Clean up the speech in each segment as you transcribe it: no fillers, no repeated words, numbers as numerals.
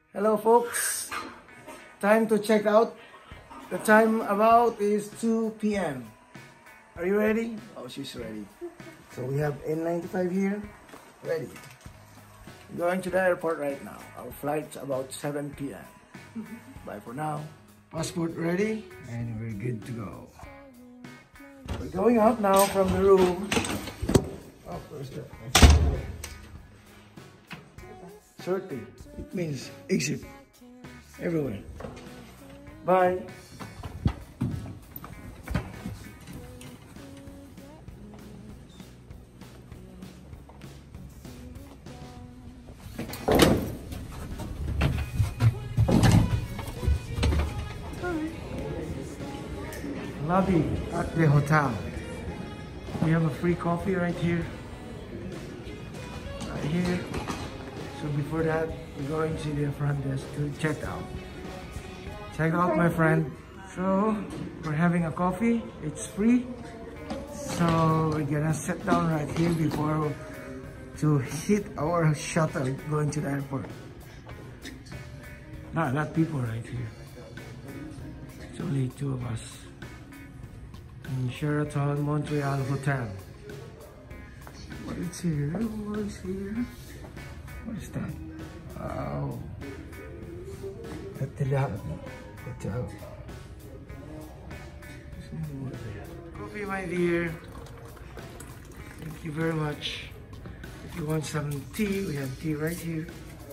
Hello folks, time to check out. The time about is 2 p.m. Are you ready? Oh, she's ready. So we have N95 here, ready. Going to the airport right now. Our flight's about 7 p.m. Bye for now. Passport ready and we're good to go. We're going out now from the room. Oh, where's that? 30. It means exit everywhere. Bye. Lobby at the hotel. We have a free coffee right here. Right here. So before that, we're going to the front desk to check out. Check out, my friend. So we're having a coffee. It's free. So we're gonna sit down right here before to hit our shuttle going to the airport. Not a lot of people right here. It's only two of us. In Sheraton Montreal Hotel. What is here? What is here? What is that? Wow. Hotel. Coffee, my dear. Thank you very much. If you want some tea, we have tea right here.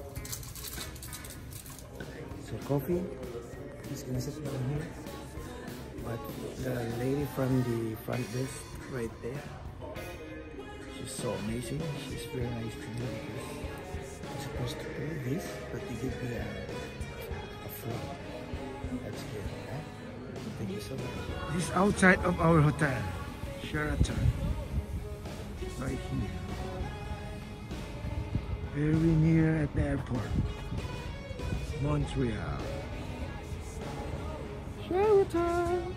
So coffee. Just gonna sit down here. But the lady from the front desk right there. She's so amazing. She's very nice to me because I'm supposed to pay this, but they give me a flower. That's good. Huh? Thank you so much. This is outside of our hotel, Sheraton. Right here. Very near at the airport. Montreal. Sheraton.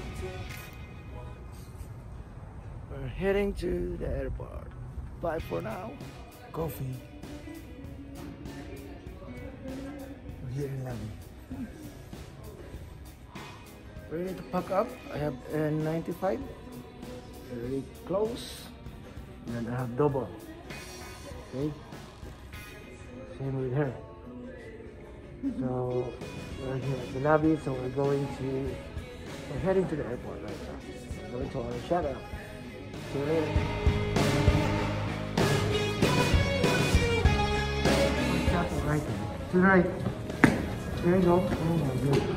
We're heading to the airport. Bye for now. Coffee. We're here in lobby. Ready to pack up. I have N95. Very close. And I have double. Okay. Same with her. So we're here at the lobby. So we're heading to the airport right now. We're going to our shuttle. See you later. Right there. To the right. There you go. Oh my goodness.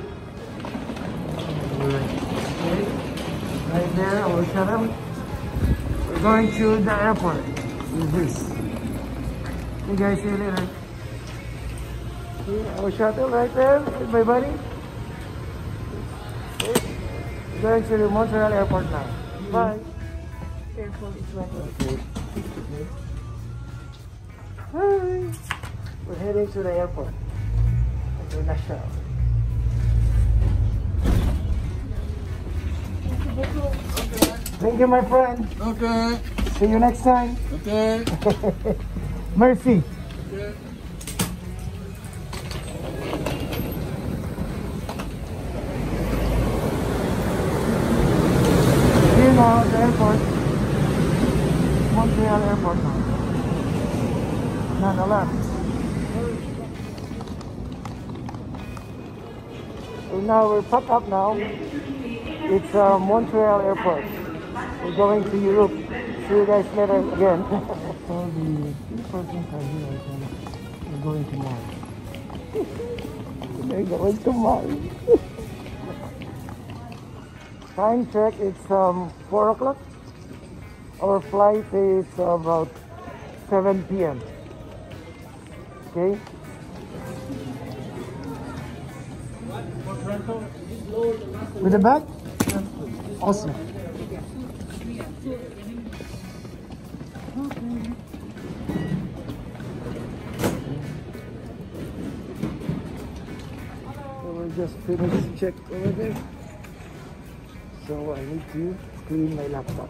Okay. Right there, our shuttle. We're going to the airport with this. Okay guys, see you later. See our shuttle right there with my buddy. Okay. We're going to the Montreal airport now. Bye. Airport is right there. Okay. Hi. We're heading to the airport. International. Thank you, my friend. Okay. See you next time. Okay. Mercy. Okay. Here now, the airport. Montreal airport now. Not a lot. So now we're packed up now. It's Montreal airport. We're going to Europe. See you guys later again. So the persons are here. We're going to Mars. We're going to Mars. Time check, it's 4 o'clock. Our flight is about 7 p.m. Okay? With the bag? Awesome. Okay. So we just finished check over there. So I need to clean my laptop.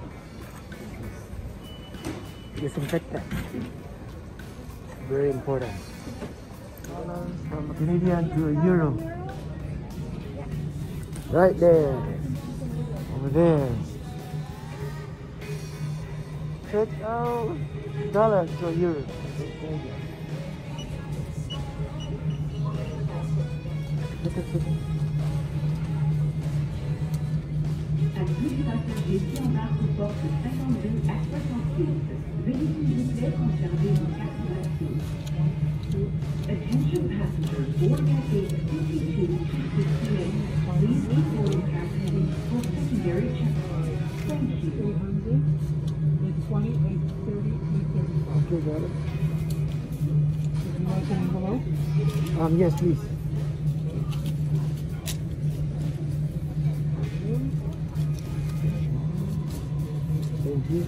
Disinfectant. Very important. From a Canadian to a euro. Right there. Over there. Check out dollar to a euro. Attention passengers, board at gate 52-68. Please leave boarding pass heading for secondary checkpoint. Thank you. 2830. Okay, got it. Would you like an envelope? Yes, please. Thank you.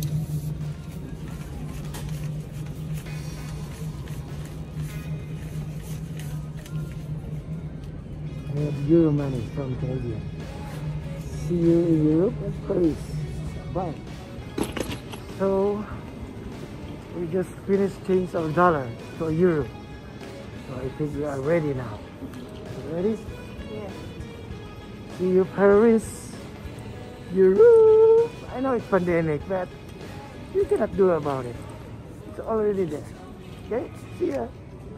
I have euro money from Canada. See you in Europe and Paris. Bye. So we just finished change our dollar to a euro. So I think we are ready now. You ready? Yeah. See you Paris, Europe. I know it's pandemic, but you cannot do about it. It's already there. Okay? See ya.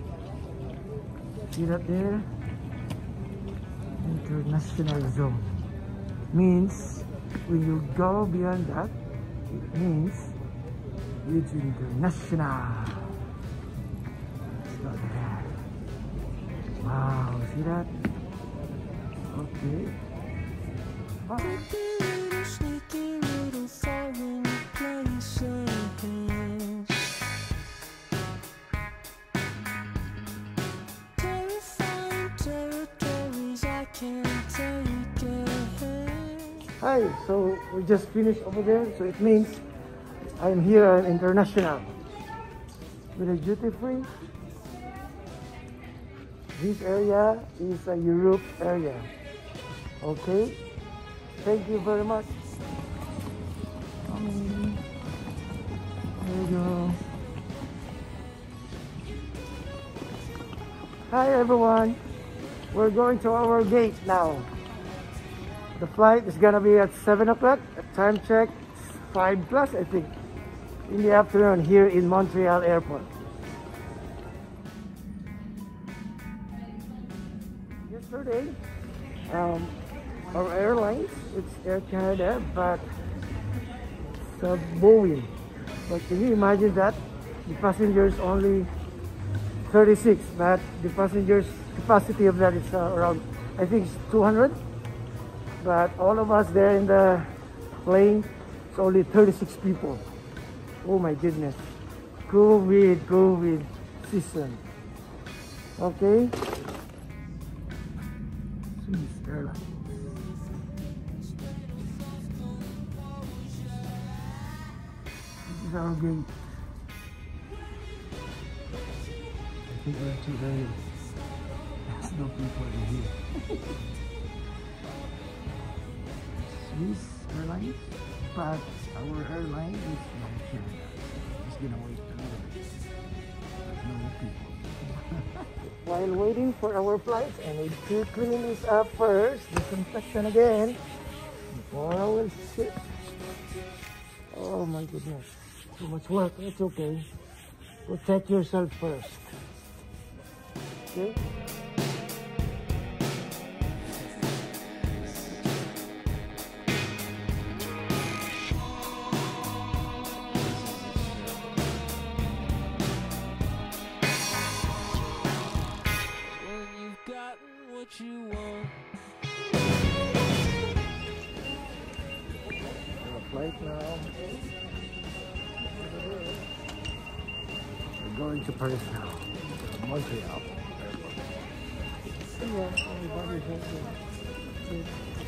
See that there? International zone. Means when you go beyond that, it means it's international. It's not bad. Wow, see that? Okay. Bye. Hi, so we just finished over there, so it means I'm here at international with a duty free. This area is a Europe area. Okay, thank you very much. There you go. Hi everyone, we're going to our gate now. The flight is gonna be at 7 o'clock. Time check 5 plus, I think, in the afternoon here in Montreal Airport. Yesterday, our airlines, it's Air Canada, but it's a Boeing. But can you imagine that? The passengers only 36, but the passengers capacity of that is around, I think it's 200. But all of us there in the plane, it's only 36 people. Oh my goodness. COVID season. Okay. Swiss Airlines. This is our gate. I think we're too early. There's no people in here. Swiss Airlines, but our airline is from Canada. It's gonna wait a little bit. There's no people. While waiting for our flights, I need to clean this up first. Disinfection again before I will sit. Oh my goodness, too much work. It's okay. Protect yourself first. Okay. You want. Flight now. We're going to Paris now. Montreal. Yeah, everybody's here.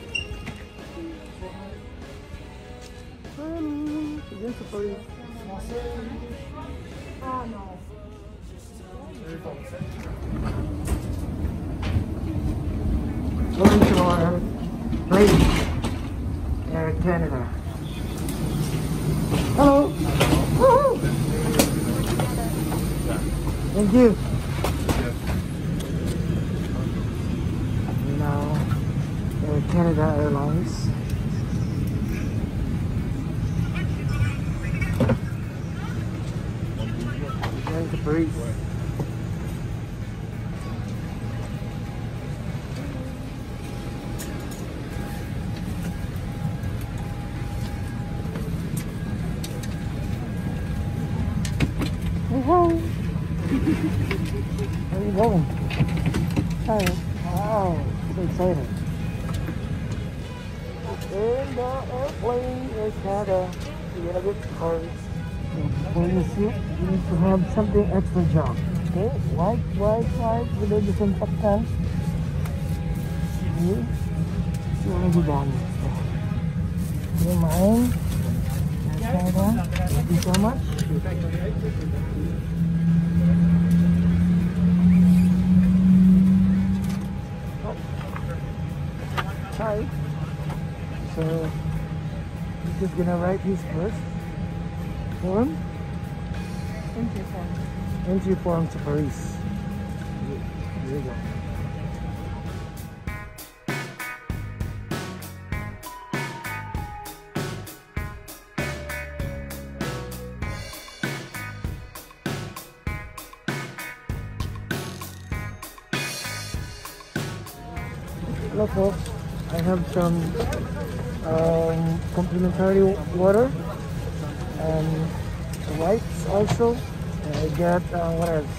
Again to Paris. Oh no. Going to our plane, Air Canada. Hello. Woo-hoo. Thank you. Canada Airlines. Going to Paris. Where are you going? Sorry. Wow, so excited. And the airplane is kind of a little bit hard. When you sit, you need to have something extra job. Okay? White, with the disinfectant. See? It's already done. Do you mind? Thank you so much. Hi. So, he's just gonna write his first form. Entry form. Entry form to Paris. Here you go. Hello folks, I have some complimentary water and wipes also. And I got what else?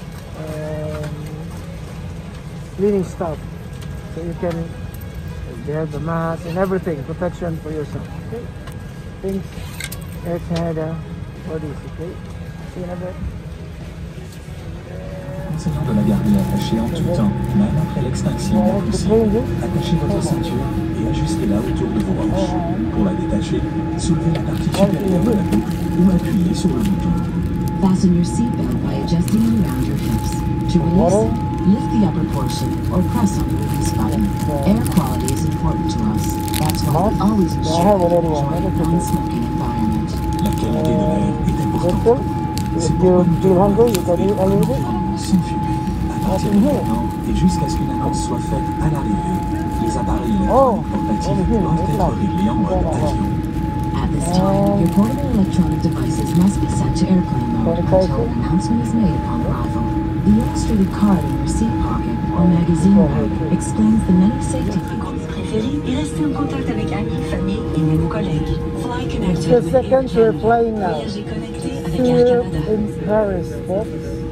Cleaning stuff, so you can get the mask and everything, protection for yourself. Okay, thanks Air Canada for this. Okay, see you in a bit. Concernant de la garder attachée en tout temps, même après l'extinction de possible. Attachez votre ceinture et ajustez-la autour de vos hanches. Pour la détacher, soulevez la partie supérieure de la boucle ou appuyez sur le bouton. Fasten your seatbelt by adjusting it around your hips. To release it, lift the upper portion or press on the release button. Air quality is important to us. That's why we always ensure that you enjoy a non-smoking environment. La qualité de l'air est importante. C'est pourquoi nous devons sans fumer à partir de maintenant et jusqu'à ce qu'une annonce soit faite à l'arrivée. Les appareils électroniques portatifs doivent être réglés en mode avion. At this time, your portable electronic devices must be set to airplane mode until an announcement is made upon arrival. The illustrated card in your seat pocket or magazine bag explains the many safety features. Préféré et rester en contact avec amis, famille et même collègues. Fly connected The second we're flying now. Voyager connecté avec Air Here Canada. in Paris, folks.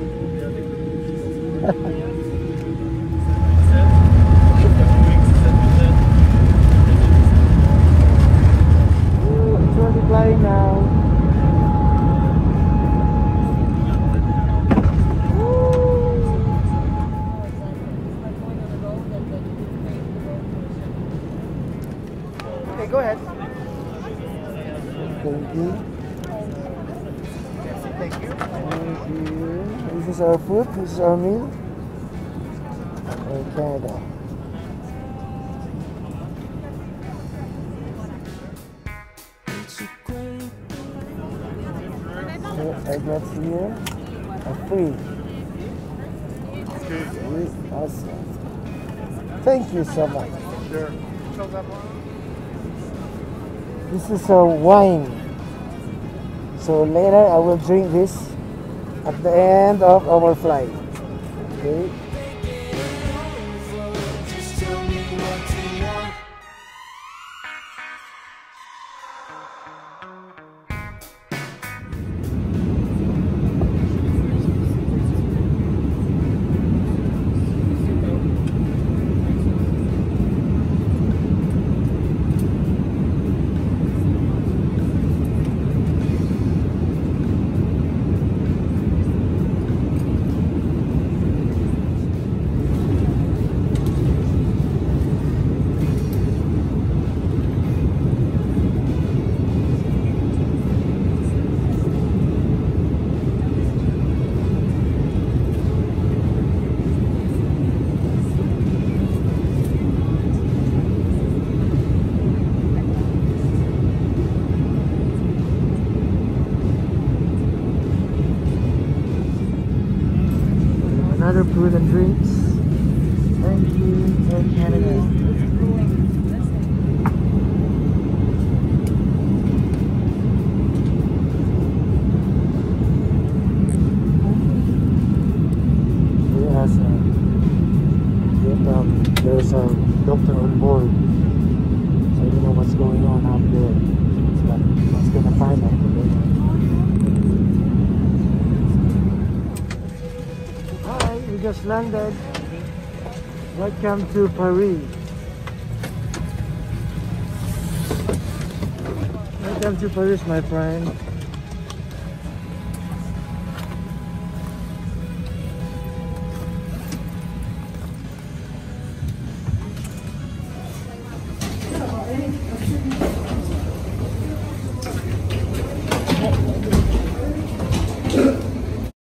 It's already flying now. Okay, go ahead. Thank you. Thank you. Thank you. This is our food. This is our meal. Air Canada. So I got here a free. Okay. Awesome. Thank you so much. Sure. This is a wine. So later I will drink this at the end of our flight. Okay. Another food and drinks. Thank you, Air Canada. there's a doctor on board, so you know what's going on out there. But what's gonna find out today. Hi, we just landed. Welcome to Paris. Welcome to Paris, my friend.